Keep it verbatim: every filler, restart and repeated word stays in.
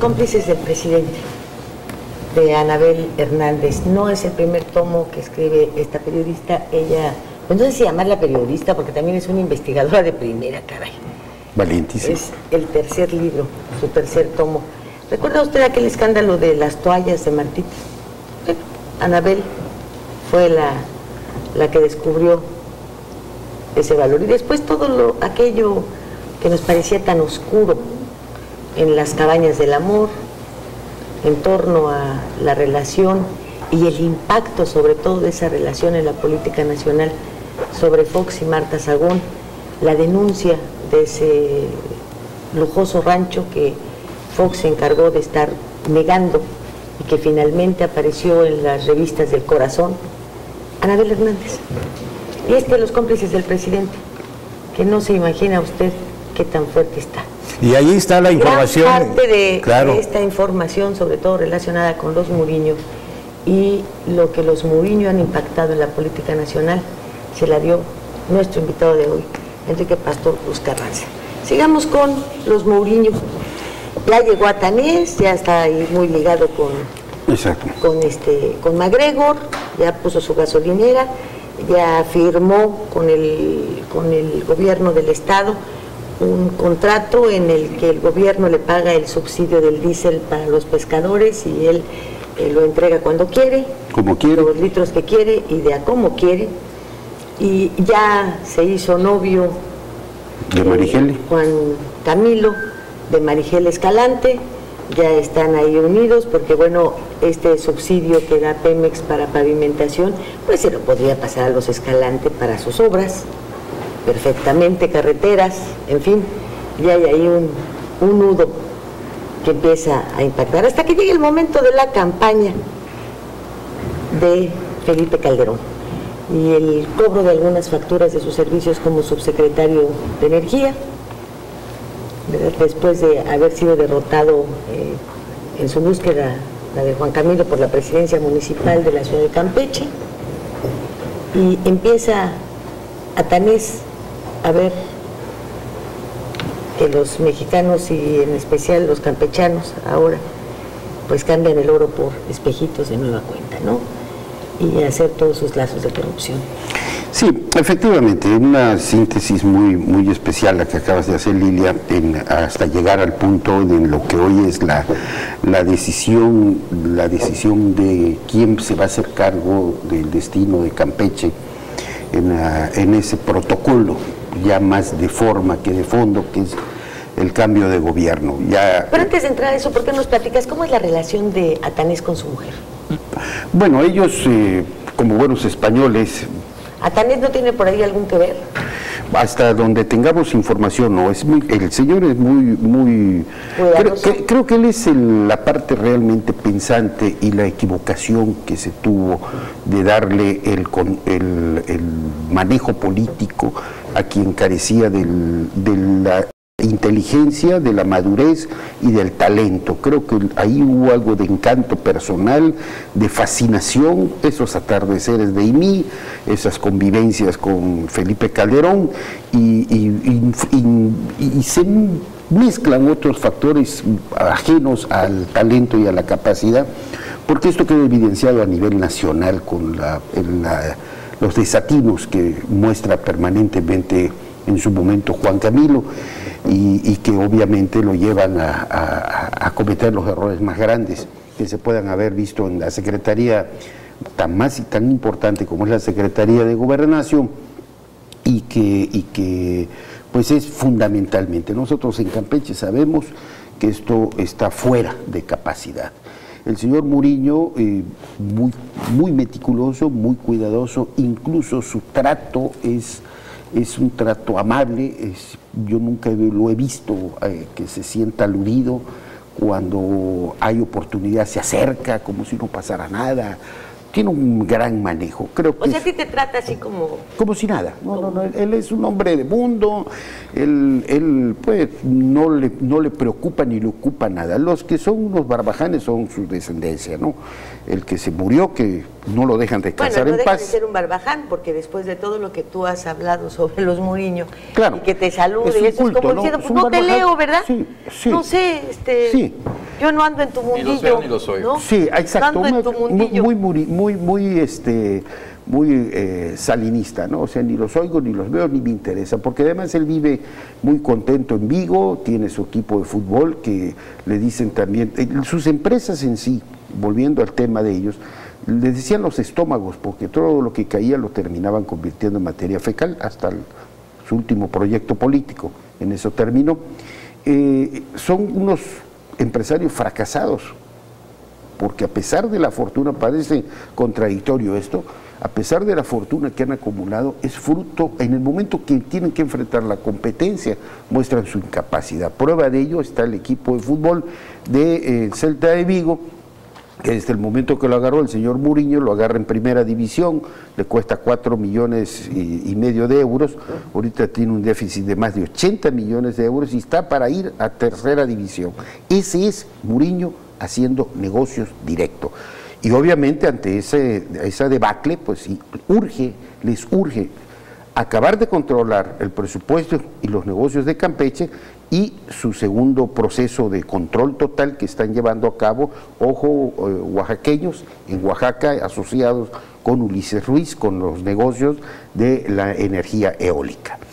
Cómplices del presidente, de Anabel Hernández. No es el primer tomo que escribe esta periodista. Ella, pues no sé si llamarla periodista, porque también es una investigadora de primera, caray. Valientísimo. Es el tercer libro, su tercer tomo. ¿Recuerda usted aquel escándalo de las toallas de Martita? Sí. Anabel fue la, la que descubrió ese valor. Y después todo lo, aquello que nos parecía tan oscuro en las cabañas del amor, en torno a la relación y el impacto sobre todo de esa relación en la política nacional sobre Fox y Marta Sagún, la denuncia de ese lujoso rancho que Fox se encargó de estar negando y que finalmente apareció en las revistas del Corazón. Anabel Hernández. Y es que los cómplices del presidente, que no se imagina usted qué tan fuerte está. Y ahí está la información. Gran parte de, claro. de esta información, sobre todo relacionada con los Muriño y lo que los Muriño han impactado en la política nacional, se la dio nuestro invitado de hoy, Enrique Pastor Cruz Carranza. Sigamos con los Muriño. Ya llegó a Tanés, ya está ahí muy ligado con, Exacto. con, este, con MacGregor, ya puso su gasolinera, ya firmó con el, con el gobierno del estado un contrato en el que el gobierno le paga el subsidio del diésel para los pescadores y él eh, lo entrega cuando quiere, como quiere, los litros que quiere y de a cómo quiere. Y ya se hizo novio de Marigele, eh, Juan Camilo, de Marigele Escalante, ya están ahí unidos porque bueno, este subsidio que da Pemex para pavimentación, pues se lo podría pasar a los Escalante para sus obras, perfectamente, carreteras, en fin, ya hay ahí un, un nudo que empieza a impactar hasta que llegue el momento de la campaña de Felipe Calderón y el cobro de algunas facturas de sus servicios como subsecretario de Energía, después de haber sido derrotado eh, en su búsqueda, la de Juan Camilo, por la presidencia municipal de la ciudad de Campeche, y empieza a Tanés a ver que los mexicanos y en especial los campechanos ahora pues cambian el oro por espejitos de nueva cuenta, ¿no? Y hacer todos sus lazos de corrupción. Sí, efectivamente, una síntesis muy, muy especial la que acabas de hacer, Lilia, en, hasta llegar al punto en lo que hoy es la, la decisión, la decisión de quién se va a hacer cargo del destino de Campeche en, a, en ese protocolo, ya más de forma que de fondo, que es el cambio de gobierno. Ya, Pero antes de entrar a eso, ¿por qué nos platicas cómo es la relación de Atanés con su mujer? Bueno, ellos, eh, como buenos españoles... ¿Atanés no tiene por ahí algún que ver? Hasta donde tengamos información, no, es muy, el señor es muy, muy, creo que, creo que él es el, la parte realmente pensante y la equivocación que se tuvo de darle el, el, el manejo político a quien carecía del, de la inteligencia, de la madurez y del talento. Creo que ahí hubo algo de encanto personal, de fascinación, esos atardeceres de Imí, esas convivencias con Felipe Calderón, y, y, y, y, y se mezclan otros factores ajenos al talento y a la capacidad, porque esto quedó evidenciado a nivel nacional con la, la, los desatinos que muestra permanentemente en su momento Juan Camilo, y, y que obviamente lo llevan a, a, a cometer los errores más grandes que se puedan haber visto en la Secretaría tan más y tan importante como es la Secretaría de Gobernación, y que, y que pues es fundamentalmente, nosotros en Campeche sabemos que esto está fuera de capacidad. El señor Muriño, eh, muy, muy meticuloso, muy cuidadoso, incluso su trato es... es un trato amable, es, yo nunca lo he visto eh, que se sienta aludido, cuando hay oportunidad se acerca como si no pasara nada, tiene un gran manejo. Creo que o sea, es, a ti te trata así como... Como si nada. No, no, no, él es un hombre de mundo, él, él pues no le, no le preocupa ni le ocupa nada. Los que son unos barbajanes son su descendencia, ¿no? El que se murió, que no lo dejan descansar bueno, no en paz. Bueno, de ser un barbaján, porque después de todo lo que tú has hablado sobre los Muriño, claro, y que te salude, es y eso culto, es como ¿no? diciendo, Es pues no barbaján. te leo, ¿verdad? Sí, sí. No sé, este, sí. yo no ando en tu mundillo. Ni lo sé ni lo soy. ¿no? Sí, exacto. No ando en tu mundillo. Muy, muy, muy, muy, este, muy eh, salinista, ¿no? O sea, ni los oigo, ni los veo, ni me interesa, porque además él vive muy contento en Vigo, tiene su equipo de fútbol que le dicen también, eh, sus empresas en sí, volviendo al tema de ellos, les decían los estómagos, porque todo lo que caía lo terminaban convirtiendo en materia fecal, hasta el, su último proyecto político, en eso terminó. Eh, son unos empresarios fracasados, porque a pesar de la fortuna, parece contradictorio esto, a pesar de la fortuna que han acumulado, es fruto, en el momento que tienen que enfrentar la competencia, muestran su incapacidad. Prueba de ello está el equipo de fútbol de eh, Celta de Vigo, que desde el momento que lo agarró el señor Muriño, lo agarra en primera división, le cuesta cuatro millones y, y medio de euros, ahorita tiene un déficit de más de ochenta millones de euros y está para ir a tercera división. Ese es Muriño haciendo negocios directo. Y obviamente ante ese, esa debacle, pues sí, urge, les urge acabar de controlar el presupuesto y los negocios de Campeche y su segundo proceso de control total que están llevando a cabo, ojo, eh, oaxaqueños en Oaxaca asociados con Ulises Ruiz, con los negocios de la energía eólica.